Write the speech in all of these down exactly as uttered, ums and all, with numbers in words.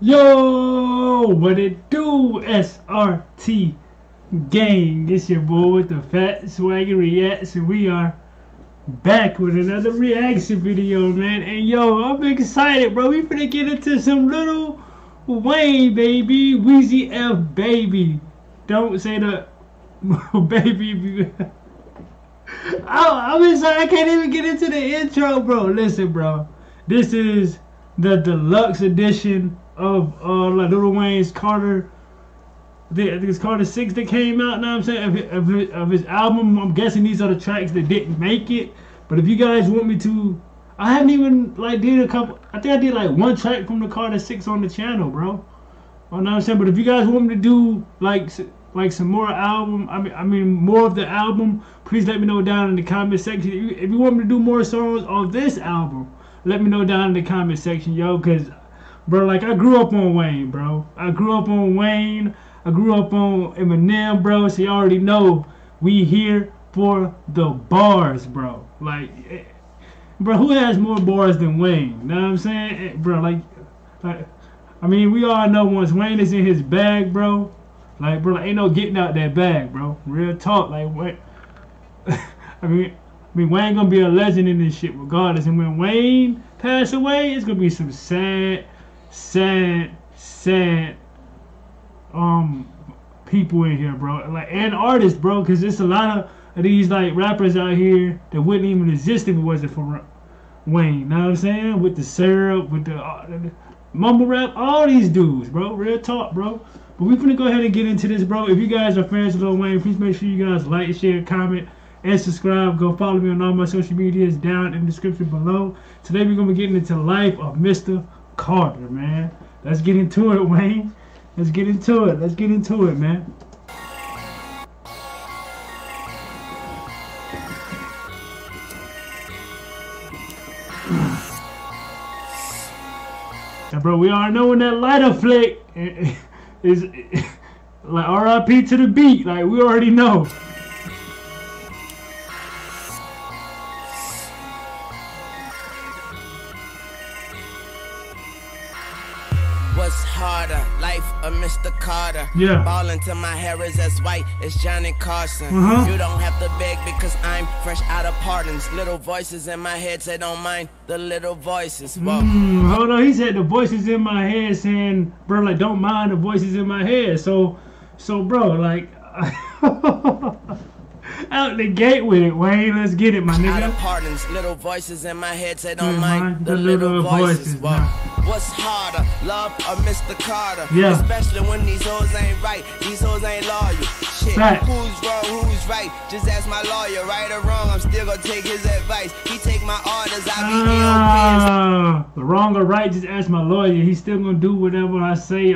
Yo, what it do, S R T gang? It's your boy with the fat SwaggyReacts, and we are back with another reaction video, man. And yo, I'm excited, bro. We finna get into some little Wayne, baby. Weezy F, baby. Don't say the baby. I, I'm excited. I can't even get into the intro, bro. Listen, bro. This is the deluxe edition of uh like Lil Wayne's Carter. I think, I think it's Carter six that came out. Now I'm saying of his, of, his, of his album. I'm guessing these are the tracks that didn't make it. But if you guys want me to, I haven't even like did a couple. I think I did like one track from the Carter six on the channel, bro. You know what I'm saying? But if you guys want me to do like like some more album, I mean I mean more of the album, please let me know down in the comment section. If you, if you want me to do more songs of this album, let me know down in the comment section, yo. Cause bro, like I grew up on Wayne, bro. I grew up on Wayne. I grew up on Eminem, bro. So you already know we here for the bars, bro. Like, bro, who has more bars than Wayne? You know what I'm saying, bro? Like, like, I mean, we all know once Wayne is in his bag, bro. Like, bro, like, ain't no getting out that bag, bro. Real talk, like, what? I mean, I mean, Wayne gonna be a legend in this shit regardless. And when Wayne pass away, it's gonna be some sad, sad, sad um people in here, bro. Like, and artists, bro, because there's a lot of, of these like rappers out here that wouldn't even exist if it wasn't for Wayne. Know what I'm saying? With the syrup, with the, uh, the mumble rap, all these dudes, bro. Real talk, bro. But we finna go ahead and get into this, bro. If you guys are fans of Lil Wayne, please make sure you guys like, share, comment, and subscribe. Go follow me on all my social medias down in the description below. Today we're gonna be getting into the life of Mister Carter, man. Let's get into it, Wayne. Let's get into it. Let's get into it, man. And bro, we already know when that lighter flick is like R I P to the beat. Like, we already know. What's harder, life or Mister Carter? Yeah. Ballin' till my hair is as white as Johnny Carson. Uh-huh. You don't have to beg because I'm fresh out of pardons. Little voices in my head say don't mind the little voices. Mm, hold on, he said the voices in my head saying, bro, like, don't mind the voices in my head. So, so bro, like, out the gate with it, Wayne. Let's get it, my nigga. Out of pardons, little voices in my head say don't yeah, mind the, the little, little voices. voices What's harder, love or Mister Carter? Yeah. Especially when these hoes ain't right, these hoes ain't loyal. Shit, right. Who's wrong, who's right? Just ask my lawyer. Right or wrong, I'm still gonna take his advice. He take my orders, I be uh, the wrong or right, just ask my lawyer. He's still gonna do whatever I say.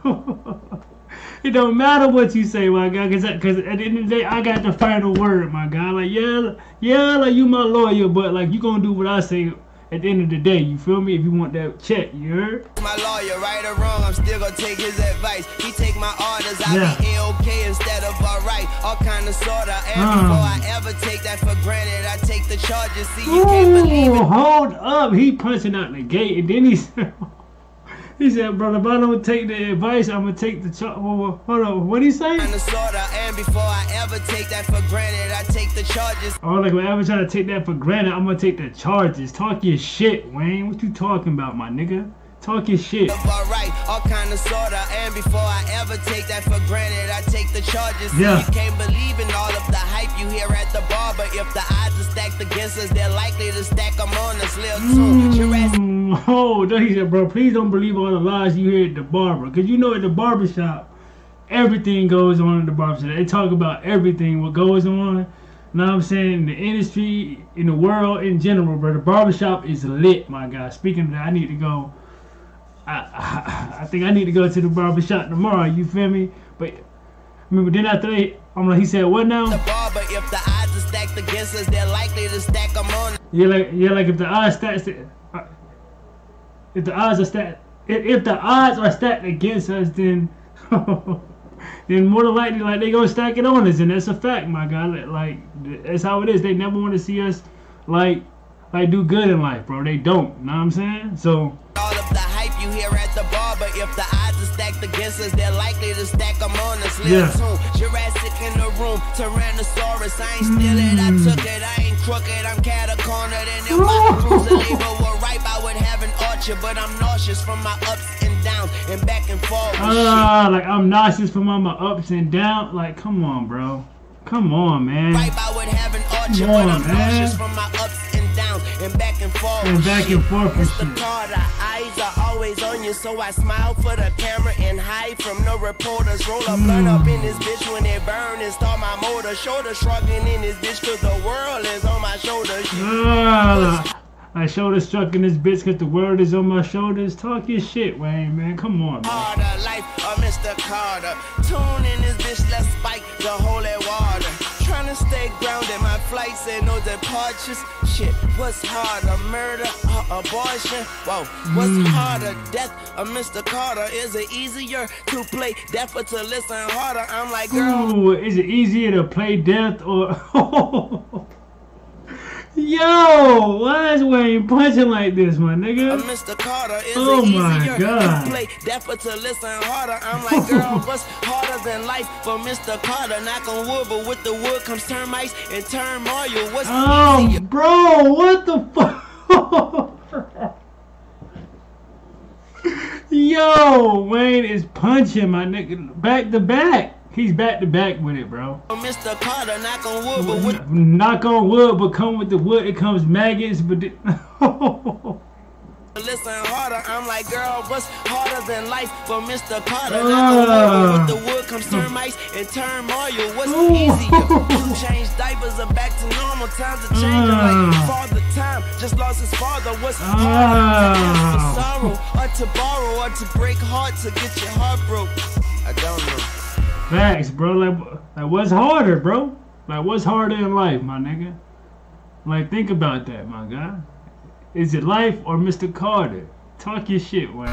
It don't matter what you say, my guy, cause, cause at the end of the day, I got the final word, my guy. Like, yeah, yeah, like, you my lawyer, but like, you gonna do what I say at the end of the day. You feel me? If you want that check, you heard? My lawyer, right or wrong, I'm still gonna take his advice. He take my orders, I yeah. be okay instead of alright. All kind of sorta. And uh. before I ever take that for granted, I take the charges. See, you Ooh, can't believe it. Hold up, he punching out the gate, and then he said. He said, brother, if I don't take the advice, I'm going to take the charge. Hold on, what did he say? And before I ever take that for granted, I take the charges. Oh, like, when I ever try to take that for granted, I'm going to take the charges. Talk your shit, Wayne. What you talking about, my nigga? Talk your shit. Alright, all kind of sorta. And before I ever take that for granted, I take the charges. Yeah. You can't believe in all of the hype you hear at the bar, but if the odds are stacked against us, they're likely to stack them on us. Lil mm, oh, he said, bro, please don't believe all the lies you hear at the barber. Because you know at the barbershop, everything goes on in the barbershop. They talk about everything, what goes on. You know what I'm saying? In the industry, in the world in general, bro. The barbershop is lit, my guy. Speaking of that, I need to go. I, I, I think I need to go to the barbershop tomorrow, you feel me? But remember, then after that, I'm like, he said, what now? The barber, if the odds are stacked against us, they're likely to stack them on. Yeah, like, yeah, like if the odds stacked, if the odds are stacked, if, if the odds are stacked against us, then, then more than likely, like, they gonna stack it on us, and that's a fact, my guy. Like, that's how it is. They never want to see us, like, like do good in life, bro. They don't. Know what I'm saying? So. All of the hype you hear at the bar, but If the odds are stacked against us, they're likely to stack them on us. Little Yeah. tune, Jurassic in the room, Tyrannosaurus. I ain't stealing, I took it. I ain't crooked, I'm cat-a-cornered. And if my rules of labor were ripe, I would have an orchard. But I'm nauseous from my ups and downs and back and forth. Ah, uh, like I'm nauseous from all my ups and downs. Like, come on, bro. Come on, man. Ripe, I would have an orchard, Come on, but I'm man. nauseous from my ups and downs and back and forth. And back and forth and Mister shit. Carter, eyes are always on you, so I smile for the camera and hide from the reporters. Roll a blunt up in this bitch when it burn and start my motor. Shoulder shrugging in this bitch cause the world is on my shoulders. Ah, I shoulder struck in this bitch cause the world is on my shoulders. Talk your shit, Wayne, man. Come on, man. Carter, life of Mister Carter. Tune in this bitch, let's spike the holy water. Trying to stay grounded, my flight said no departures. Shit, what's harder, murder or abortion? Whoa, what's Mm. harder, death or Mister Carter? Is it easier to play death or to listen harder? I'm like, girl. Ooh, is it easier to play death or... Yo, why is Wayne punching like this, my nigga? Uh, Mister Carter, is Oh it my easier God. to play deaf or to listen harder? I'm like, girl, what's harder than life for Mister Carter? Knock on wood, but with the wood comes termites and turmoil. What's Oh, easier? bro, what the fuck? Yo, Wayne is punching my nigga back to back. He's back to back with it, bro. Mister Carter, knock on wood, but with Knock on wood, but come with the wood, it comes maggots, but it... listen harder. I'm like, girl, what's harder than life for Mister Carter? Uh, Knock on wood, but with the wood comes termites and turmoil. What's easier? You change diapers are back to normal. Times are changing like Uh. father time. Just lost his father. What's Uh. harder? To ask for sorrow or to borrow or to break heart to get your heart broke? I don't know. Facts, bro. Like, like, what's harder, bro? Like, what's harder in life, my nigga? Like, think about that, my guy. Is it life or Mister Carter? Talk your shit, Wayne.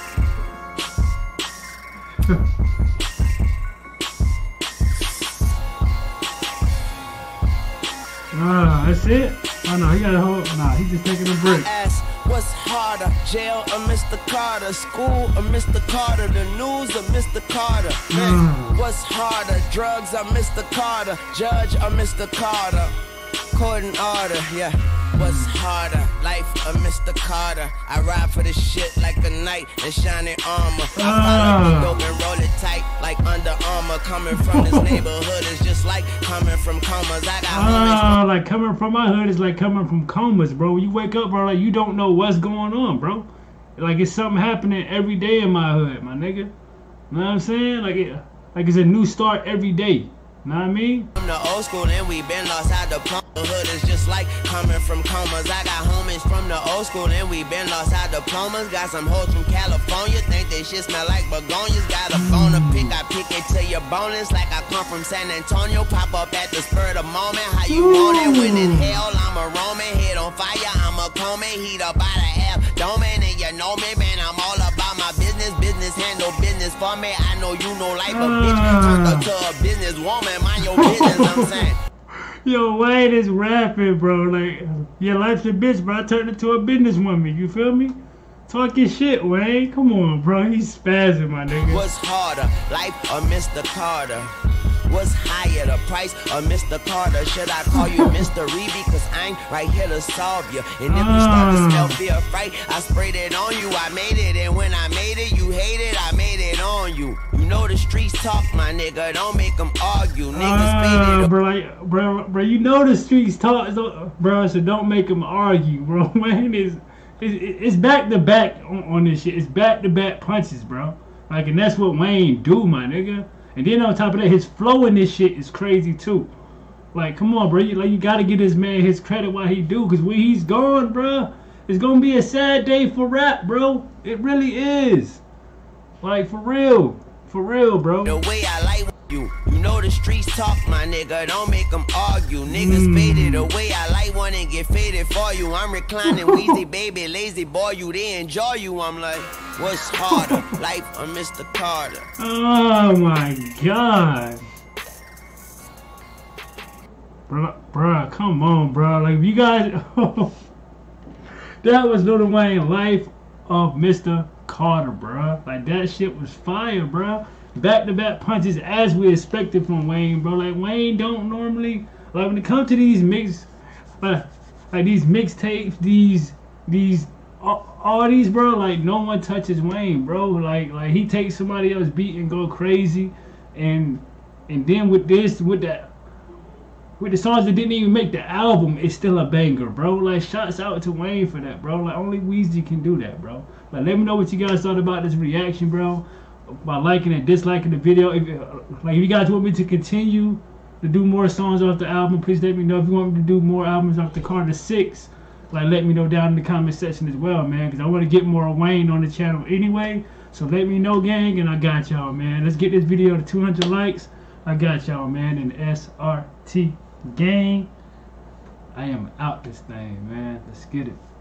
Ah, that's it? Oh, no, he got a whole... Nah, he's just taking a break. Ask, what's harder, jail or Mister Carter? School or Mister Carter? The news or Mister Carter? Mm. What's harder, drugs or Mister Carter? Judge or Mister Carter? Court and order, yeah. What's harder, life or Mister Carter? I ride for this shit like a knight in shining armor. I follow the dope and roll it tight like Under Armour. Coming from this neighborhood is just like coming from comas. I got Ah, like coming from my hood is like coming from comas, bro. You wake up, bro, like you don't know what's going on, bro. Like it's something happening every day in my hood, my nigga. You know what I'm saying? Like it, like it's a new start every day. Know what I mean? From the old school and we been lost out the plumber. Hood is just like coming from comas. I got homies from the old school and we been lost out diplomas. Got some hoes from California, think they shit smell like begonias. Got a phone to pick, I pick it till you're boneless. Like I come from San Antonio, pop up at the spur of the moment. How you want it when in hell I'm a Roman. Head on fire, I'm a Coleman. Heat up by the abdomen and you know me, man. I'm all about my business. Business handle business for me. I know you know like a bitch. Turned up to a business woman. Mind your business, I'm saying. Yo, Wayne is rapping, bro. Like, your life's a bitch, bro. I turned into a businesswoman. You feel me? Talk your shit, Wayne. Come on, bro. He's spazzing, my nigga. What's harder, life or Mister Carter? What's higher, the price or Mister Carter? Should I call you Mister Reeby? Cause I'm right here to solve you. And if you start to smell fear, fright, I sprayed it on you. I made it, and when I made it, you hate it. I made it on you. You know the streets talk, my nigga. Don't make them argue. Niggas faded. Uh, bro, like, bro, bro, you know the streets talk, so, bro, so don't make them argue, bro. Wayne is, it's, it's back to back on, on this shit. It's back to back punches, bro. Like, and that's what Wayne do, my nigga. And then on top of that, his flow in this shit is crazy too. Like, come on, bro. You, like, you gotta give this man his credit while he do, cause when he's gone, bro, it's gonna be a sad day for rap, bro. It really is. Like, for real, for real, bro. The way I like you, you know the streets talk, my nigga. Don't make them argue. Niggas mm. faded the way I like one and get faded for you. I'm reclining, wheezy baby, lazy boy. You they enjoy you. I'm like, what's harder, life or Mister Carter? Oh my God, bro, bro, come on, bro. Like, if you guys, that was Lil Wayne, Life of Mister Carter. Carter, bro. Like, that shit was fire, bro. Back-to-back punches as we expected from Wayne, bro. Like, Wayne don't normally, like, when it comes to these mix, uh, like these mixtapes, these, these, all, all these, bro. Like, no one touches Wayne, bro. Like, like he takes somebody else's beat and go crazy, and and then with this, with that. With the songs that didn't even make the album, it's still a banger, bro. Like, shouts out to Wayne for that, bro. Like, only Weezy can do that, bro. Like, let me know what you guys thought about this reaction, bro. By liking and disliking the video. If, like, if you guys want me to continue to do more songs off the album, please let me know. If you want me to do more albums off the Carter six, like, let me know down in the comment section as well, man. Because I want to get more Wayne on the channel anyway. So let me know, gang, and I got y'all, man. Let's get this video to two hundred likes. I got y'all, man, in S R T gang. I am out this thing, man. Let's get it.